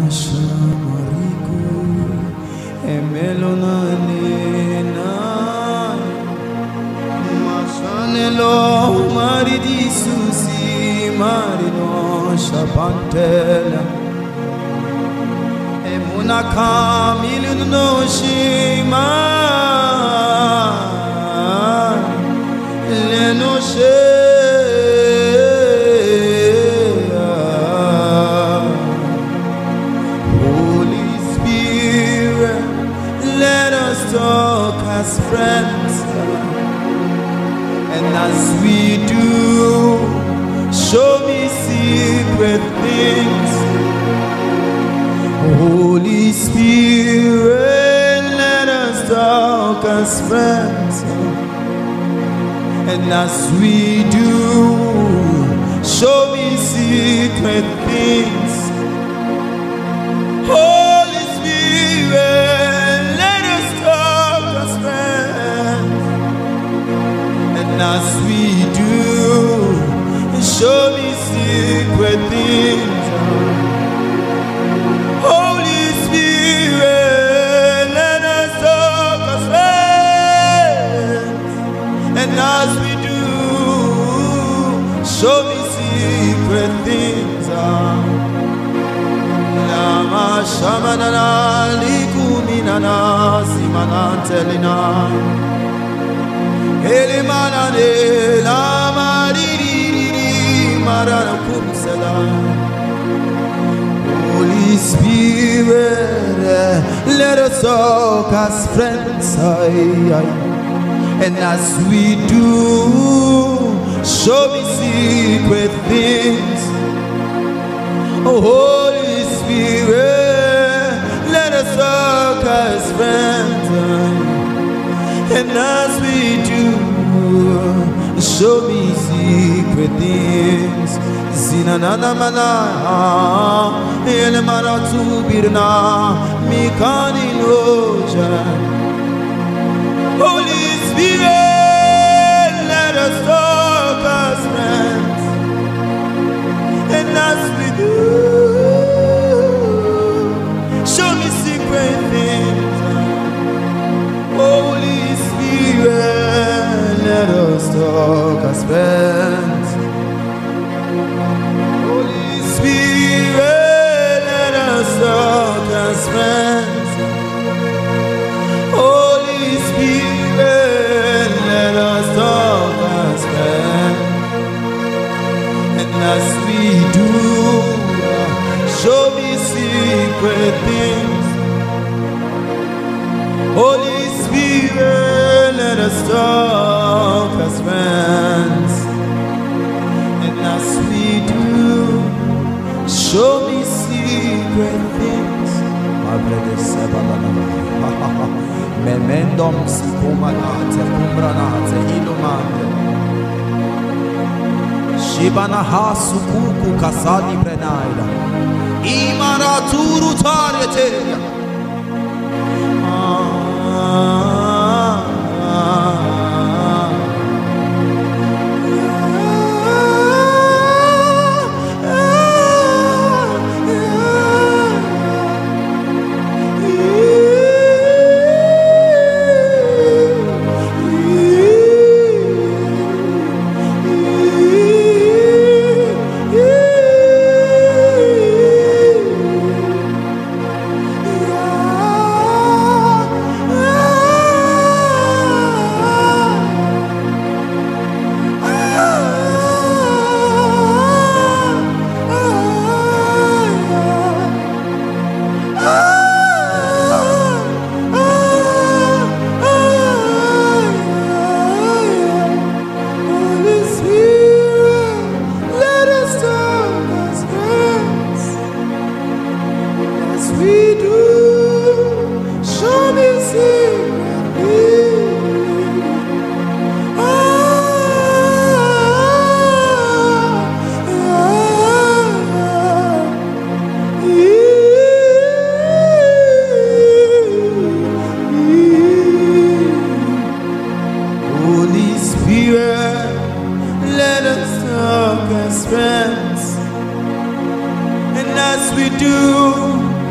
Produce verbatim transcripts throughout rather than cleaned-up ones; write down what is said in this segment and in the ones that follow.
shamariku emelonanena masanelo maridisusi marino shapantela emuna kamilno shima lenoshe talk as friends, and as we do, show me secret things. Holy Spirit, let us talk as friends, and as we do, show me secret things. Holy Spirit, as we do, show me secret things. Holy Spirit, let us talk as friends. And as we do, show me secret things. Lama shamanana likuminana simanantelina. Elimanane la mariri marakumsela. Holy Spirit, let us talk as friends, and as we do, show me secret things. Oh, Holy Spirit, let us talk as friends, and as we do, show me secret things. Zinanana mana, ele maratu birna, mikani noja. Holy Spirit, let us talk as friends, and as we do, show me secret things. Holy Spirit, let us talk as friends. Holy Spirit, let us talk as friends. Holy Spirit, let us talk as friends. And as we do, show me secret things. Holy Spirit, let us talk as friends, and as we do, show me secret things. My brother Sebalana, memendum sikumanate, kumbranate, ilumate. Shibana hasukuku kasadi prenaida, imaraturu tarieteria. as we do,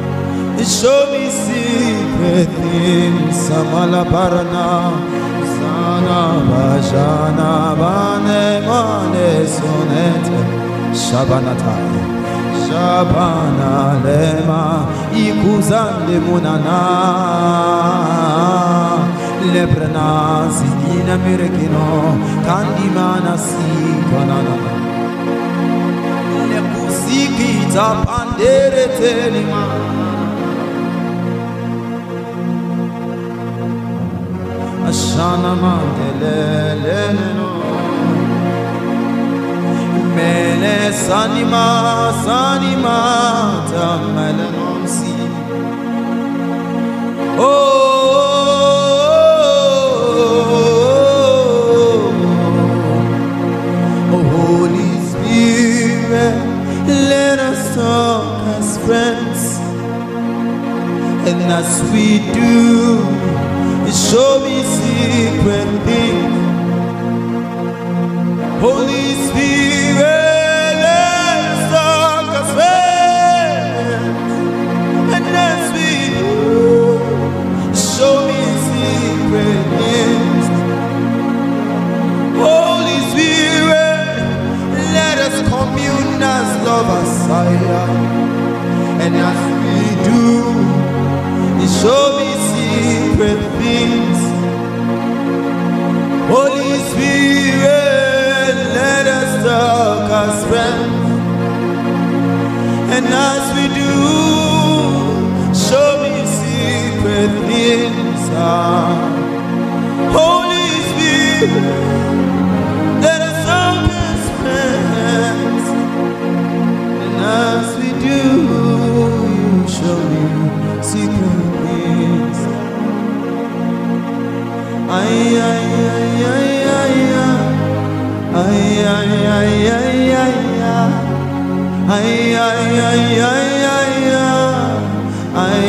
show me secret things. Samala Parana, Sana Bajana Bane Mane Sonete, Shabanatai, Shabana Lema, Ikuzande Munana, Lebrana, Zidina Mirekino, Kandimana Sikanana. Lepusikita Pandere Telima. Ashana Mandeleno Mele Sanima Sanima Tamelenomsi. Oh, oh, Holy Spirit, let us talk as friends, and as we do, show me secret things. Holy Spirit, let us talk as friends, and as we do, show me secret things. Holy Spirit, let us commune as lovers, and as we do, show me secret things. Holy Spirit, let us talk as friends, and as we do, show me secret things. Holy Spirit, let us talk as friends, and as we do, you show me secret things. Ay, ay, ay, ay, ay, ay, ay, ay, ay, ay, ay, ay, ay, ay, ay,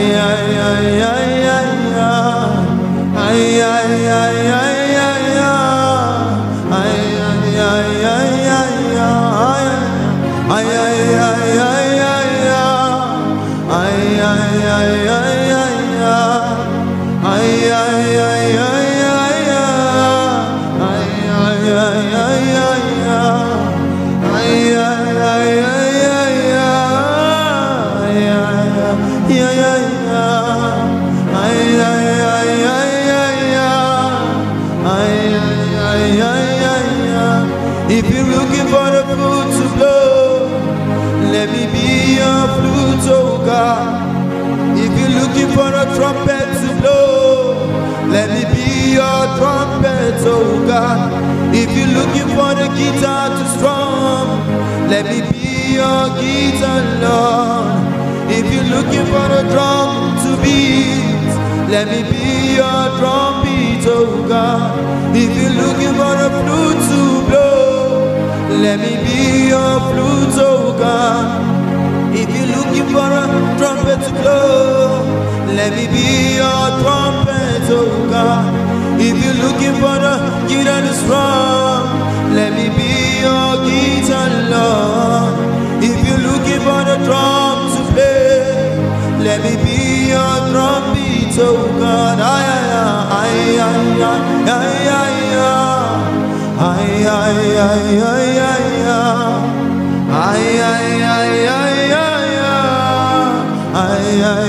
If you're looking for the flute to blow, let me be your flute, oh God. If you're looking for a trumpet to blow, let me be your trumpet, oh God. If you're looking for the guitar to strum, let me be your guitar, Lord. If you're looking for the drum to beat, let me be your drum beat, oh God. If you're looking for the flute to blow, let me be your flute, oh God. If you're looking for a trumpet to blow, let me be your trumpet, oh God. If you're looking for the guitar to strum, let me be your guitar, Lord. If you're looking for the drum to play, let me be your drum beat, oh God. Ay, ay, ay, ay, ay, ay, ay, ay, ay, ay, ay, ay, ay, ay, ay, ay, ay,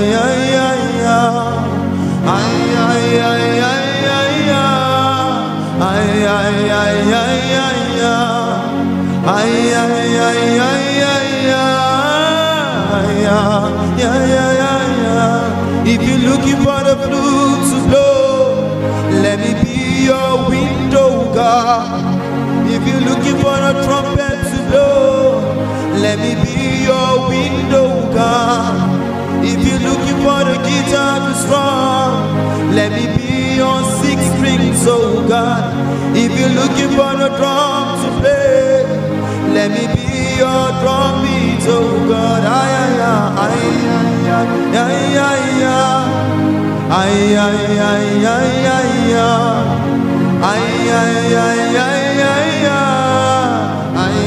if you're looking for the flute to blow, let me be your window, God. If you're looking for a trumpet to blow, let me be your window, God. If you're looking for the guitar to strum, let me be your six strings, oh God. If you're looking for the drum to play, let me be your drum beat, oh God. Ay, ay, ay, ay, ay, ay, ay, ay, ay, ay, ay, ay, ay, ay, ay,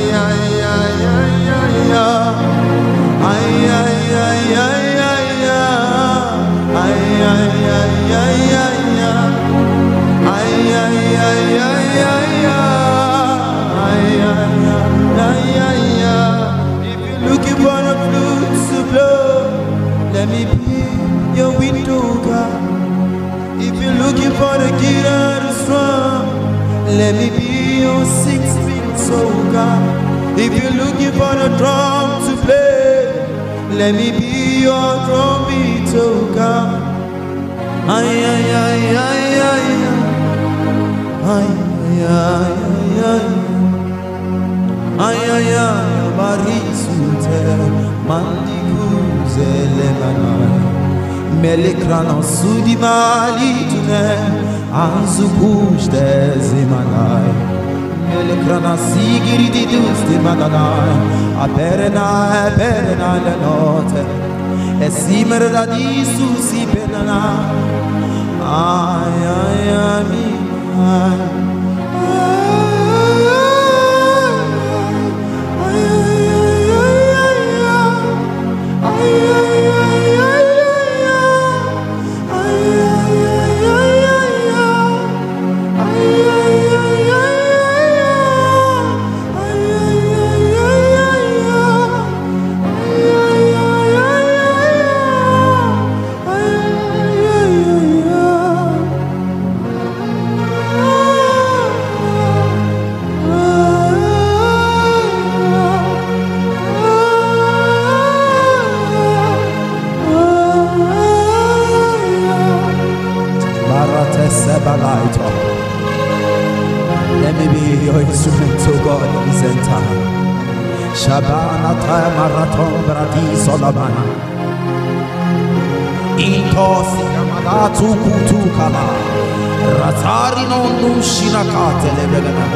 ay, ay, ay, ay, God. If you're looking for a drum to play, let me be your drum beat, oh God. Ay, ay, ay, ay, ay, ay, ay, ay, ay, ay, ay, barisute, mandikuze lemanai, melekrana sudi mali tune, anzukushte zimanai, melekrana sigiri di dusti mananai, aperena, aperena le note, esimer da di susi penana, ay, ay, ay, ay. Let me be your instrument, oh God, in this end time. Shabana Taya Marathon Brati Solomana Intos Yamadatu Kutukala Ratari no Nushinakate Lebelena.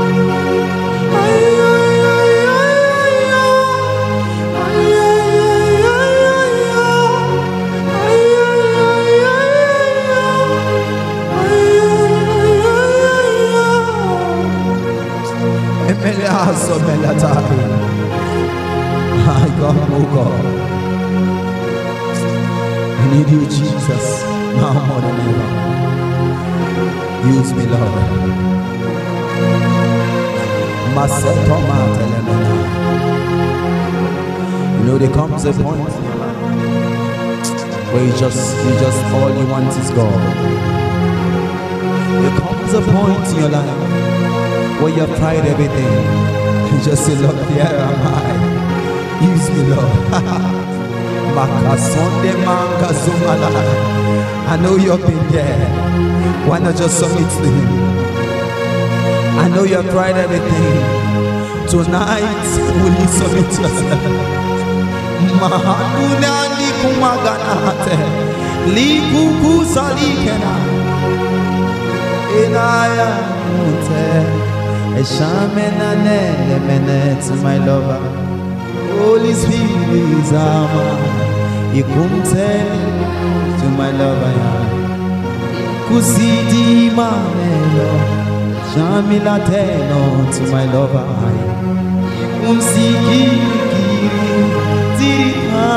Meleaso melatari. My God, oh God. I need you, Jesus, now more than ever. Use me, Lord. Maseto matelemena. You know, there comes a point where you just, you just, all you want is God. There comes a point in your life where you've tried everything, you just say, Lord, here am I. Use me, Lord. I know you've been there. Why not just submit to Him? I know you've tried everything. Tonight, will you submit yourself? To my lover, Holy Spirit is ama. You come tell to my lover, Kusidi manelo, Shamila teno to my lover, Ikum siki tirika,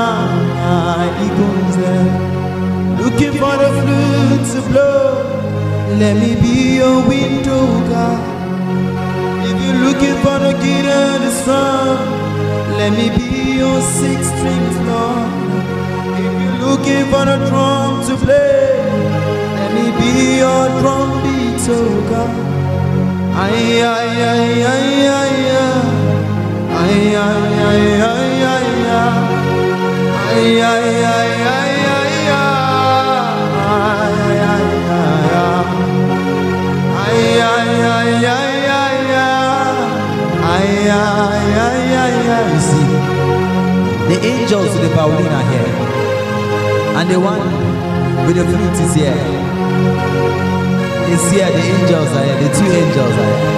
ikum looking for the flute to blow. Let me be your window, God. Looking for the kid and the strong, let me be your six strings, Lord. If you're looking for the drum to play, let me be your drum beat, oh God. Ay, ay, ay, ay, ay, ay, ay, ay, ay, ay, ay, ay, ay, ay, ay, you see, the angels with the violin are here, and the one with the flute is here. It's here, the angels are here, the two angels are here.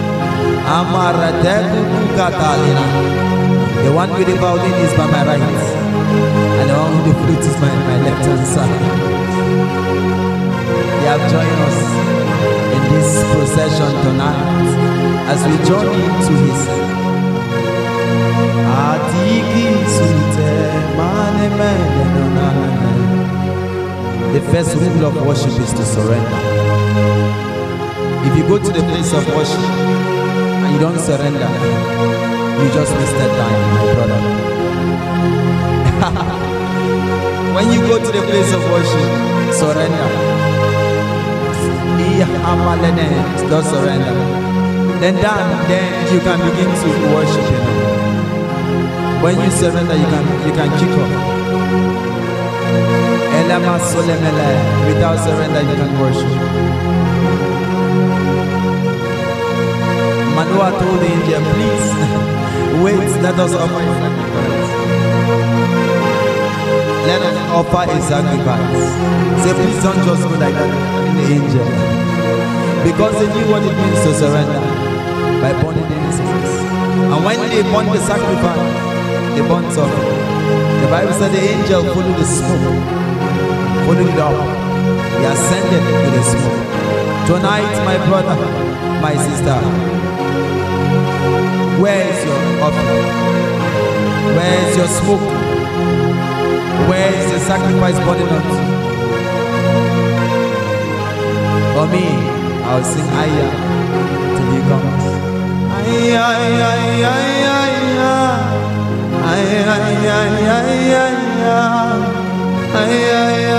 The one with the violin is by my right, and the one with the flute is by my left hand side. They have joined us in this procession tonight as we journey into His The first rule of worship is to surrender. If you go to the place of worship and you don't surrender, you just wasted time, my brother. When you go to the place of worship, surrender. Don't surrender. Then then, then you can begin to worship Him. When you surrender, you can you can kick off. Elama solemele. Without surrender, you can worship. Manoah told the angel, please wait, let us offer a sacrifice. Let us offer a sacrifice. Say, please don't just go like that in the angel. Because they knew what it means to surrender by burning the incense. And when they burn the sacrifice, they burn something. The Bible said the angel followed the smoke, followed it up. He ascended to the smoke. Tonight, my brother, my sister, where is your offering? Where is your smoke? Where is the sacrifice burning up? For me, I'll sing Aya till He comes. Aya, Aya, Aya, Aya, Aya, Aya, Aya, Aya, Aya,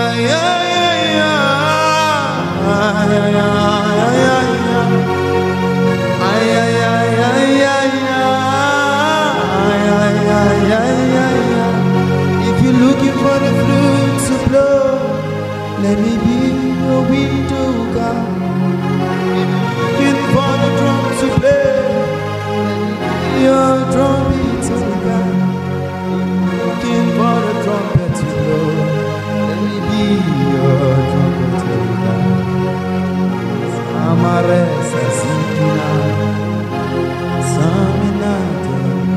if you're looking for the flute to blow, let me be your window, God. Looking for the drum to play, your drum beats, oh God. Looking for the trumpet to blow, let me be your trumpet, oh God. Amaresa Sikina Saminata.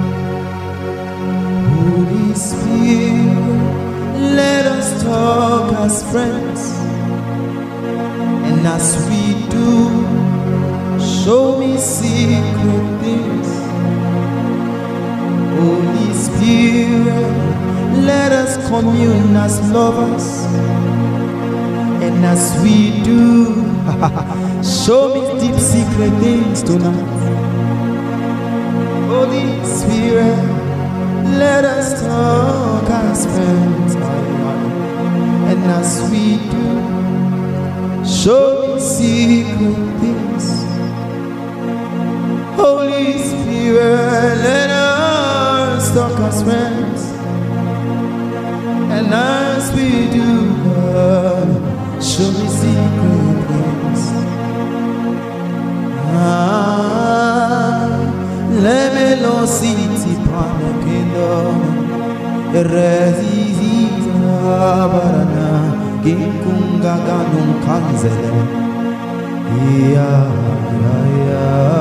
Holy Spirit, let us talk as friends, and as we do, show me secret things. Holy Spirit, let us commune as lovers, and as we do, show me deep secret things tonight. Holy Spirit, let us talk as friends, and as we do, show me secret things. Holy Spirit, let us talk as friends, and as we do, Lord, show me secret things. Ah, let me know city panakino, resista barana, kinkunga ganun kanzele, yeah, yeah, yeah.